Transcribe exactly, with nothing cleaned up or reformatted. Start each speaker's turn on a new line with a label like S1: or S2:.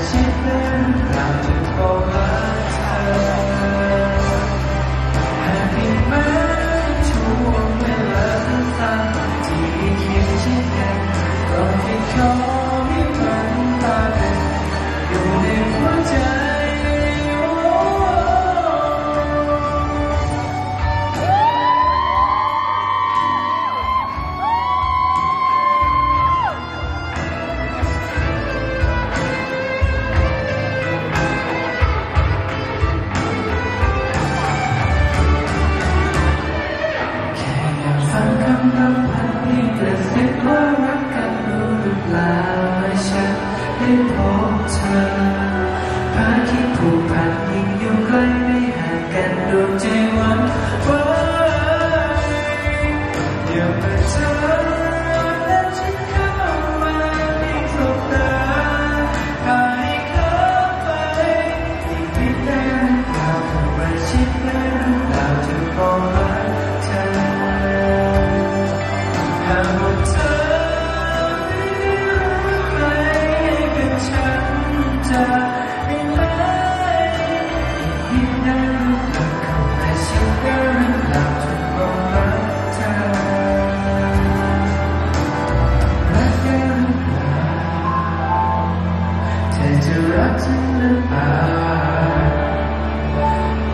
S1: ชิดได้หรือเปล่าจะโทรหาเธอหากเพียงแม้ช่วงเวลาสั้นๆที่เคียงชิดกันก็ให้ขอให้มันตาเป็นอยู่ในหัวใจคำรำพันที่กระซิบว่ารักกันรู้หรือเปล่าว่าฉันได้พบเธอพาคิดผูกพันยิ่งอยู่ใกล้ไม่ห่างกันดวงใจหวั่นไหวเดี๋ยวเมื่อเธอและฉันเข้ามาในสบตาพาให้เข้าไปที่พิจารณาเข้ามาชิดได้หรือเปล่าจะบอกว่าเธอหากว่าเธอไม่รู้ใครเป็นฉันจะไม่ไหลยิ่งได้รู้หลักเข้ามาชิดได้หรือเปล่าจะบอกว่าเธอรักได้หรือเปล่าเธอจะรักฉันหรือเปล่า